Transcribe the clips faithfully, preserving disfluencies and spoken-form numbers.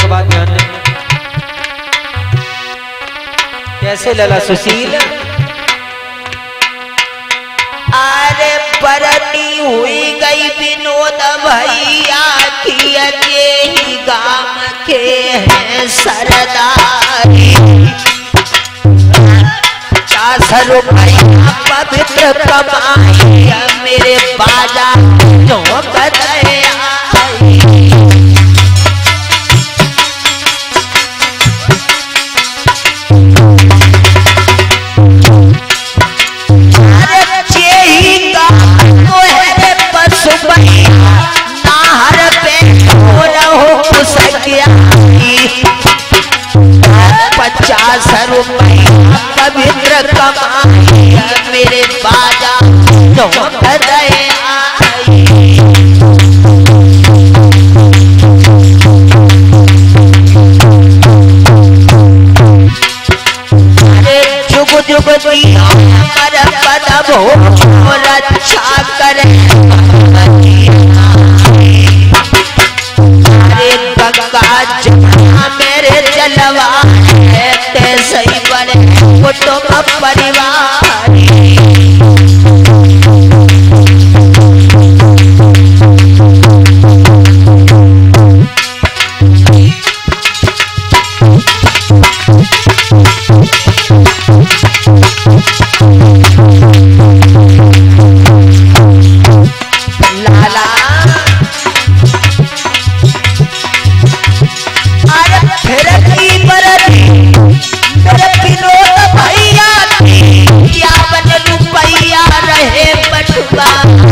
एक बात ध्यान दें, कैसे लला सुशील। अरे परनी हुई गई विनोद भैया की अकेली गाम के हैं सरदारी। पचास रुपया पवित्र कमाई मेरे बाजा झोंक दे आई। पचास रुपया पवित्र कमाई मेरे बाजा झोंक दे आई। अरे जुग जुग जिया पर पद हो रक्षा करे। अरे गंगा जमुना मेरे जलवा सही बने कुटुंब परिवार। लाला अरे फिर की बरती मेरे विनोद भैया क्या बन रुपया रहे बटुआ।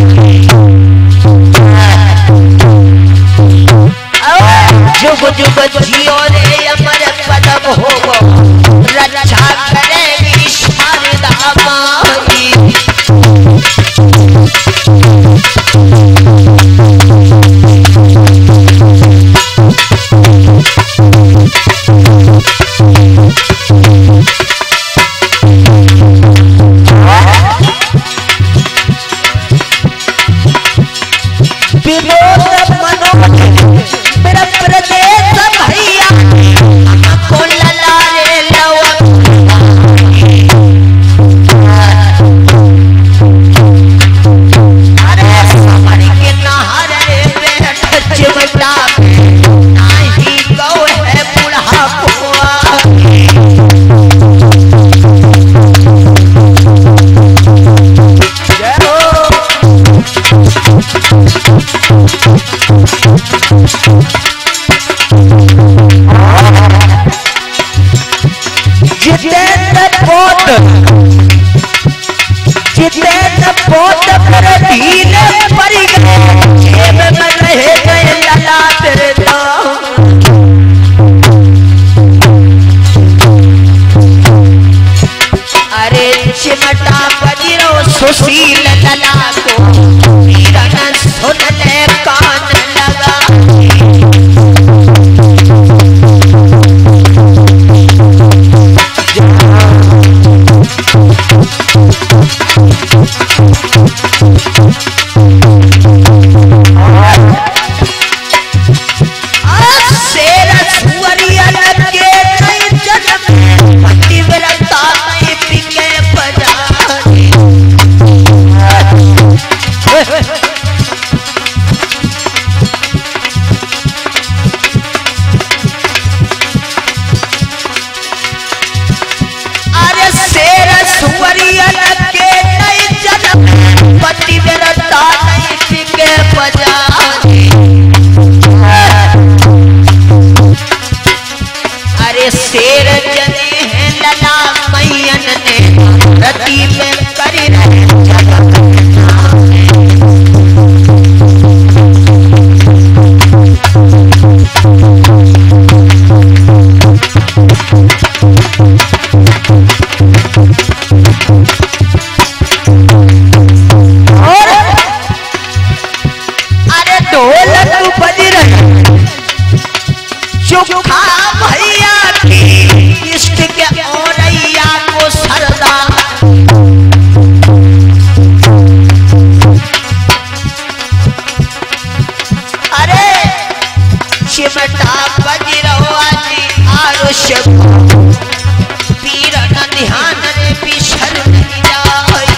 जुग जुग जियो रे अमर पदम हो रक्षा करेगी शारदा माई। जितेंद्र बहुत ढील पड़ गए जेब में रह गए लला तेरे अरे चिमटा बजरो सुशील लला को वीरन सुनने कान लगा। शेर जने हैं लला मैयन ने रति में करी अरे ढोलक बज रही चुखा भैया की इष्ट के औरैया को सरदा अरे शिव चिमटा बजरवा जी आरुष पीर न ध्यान रे बिसर नहीं जाई।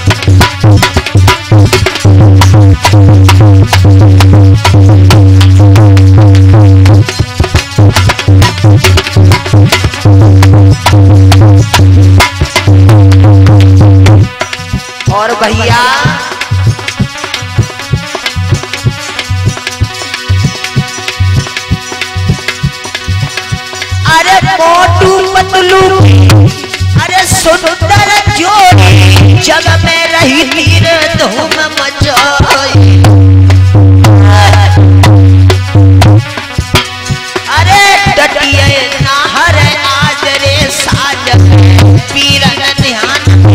और भैया अरे मोटू पतलू अरे सुंदर जोड़ी जग में रही तीर धूम मचाई। अरे डटिए नाहर आज रे साज पीर न ध्यान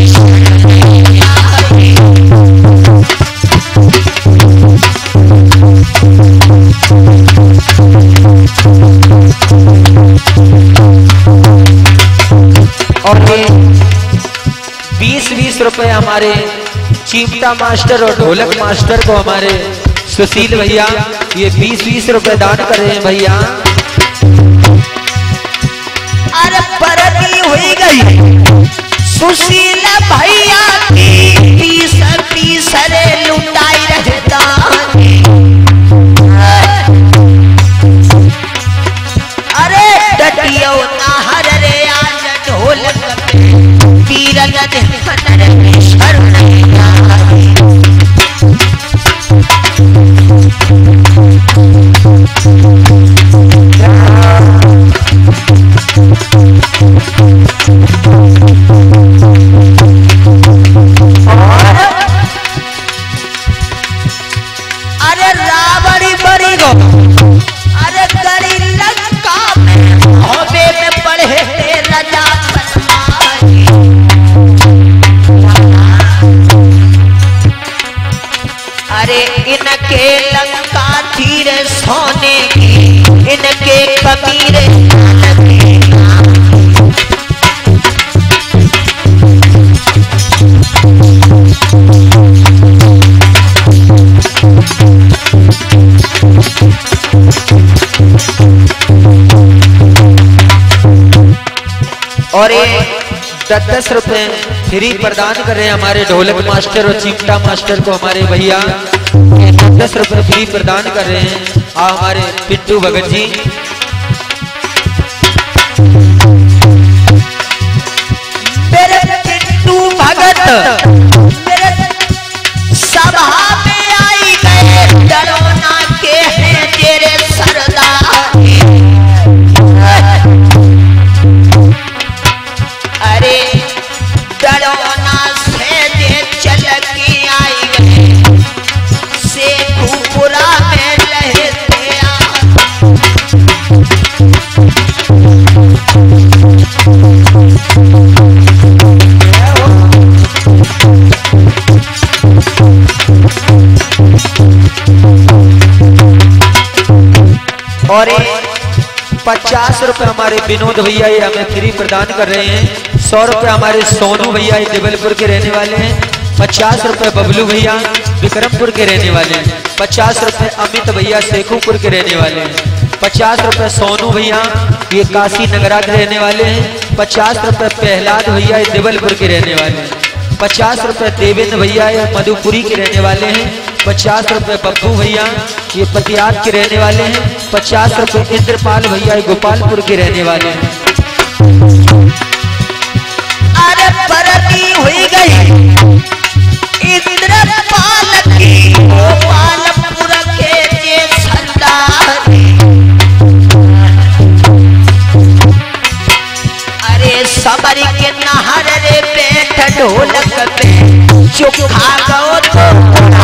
और ये बीस बीस रुपए हमारे चिमटा मास्टर और ढोलक मास्टर को हमारे सुशील भैया ये बीस बीस रुपए दान कर रहे हैं भैया। अरे परती हुई गई सुशील भैया की पीस पीस रे लुटाई रहता। अरे डटियो नाहर रे आज ढोलक पीर न ध्यान रे बिसर नहीं जाई। अरे रावड़ी बड़ी गो अरे गरी लंका में होबे में पढ़े राजा बनवाई। अरे इनके लंका थी रे सोने की इनके कमीरे और ये दस दस रुपए फ्री प्रदान कर रहे हैं हमारे ढोलक मास्टर और चिमटा मास्टर को हमारे भैया दस दस रुपए फ्री प्रदान कर रहे हैं। आ हमारे पिट्टू भगत जी मेरे पिट्टू भगत मेरे सभा में आई गए डरोना के हैं तेरे सरदार। अरे डरोना से दे चल के आई गए से खूपुरा में लहते आ। और पचास रुपए हमारे विनोद भैया ये हमें फ्री प्रदान कर रहे हैं। सौ रुपए हमारे सोनू भैया ये जबलपुर के रहने वाले हैं। पचास रुपए बबलू भैया विक्रमपुर के रहने वाले हैं। पचास रुपए अमित भैया शेखुपुर के रहने वाले हैं। पचास रुपए सोनू भैया ये काशी नगरा के रहने वाले हैं। पचास रुपए प्रहलाद भैया ये जबलपुर के रहने वाले हैं। पचास रुपए देवेंद्र भैया ये मधुपुरी के रहने वाले हैं। पचास रुपए बब्बू भैया ये पतियात के रहने वाले हैं। पचास रुपए इंद्रपाल भैया ये गोपालपुर के रहने वाले हैं। अरे परती हुई गई इंद्रपाल की गोपालपुर के जे सरदार। अरे सबर के नहर रे बैठ ढोलक पे चुखा गो तो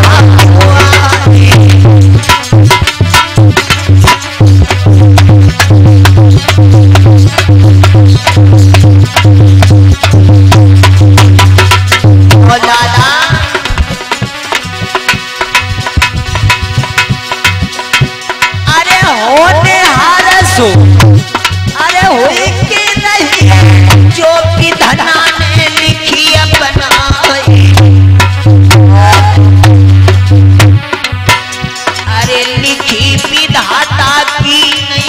अरे हुई के नहीं जो विधना ने लिखी अपनाई। अरे लिखी विधाता की नहीं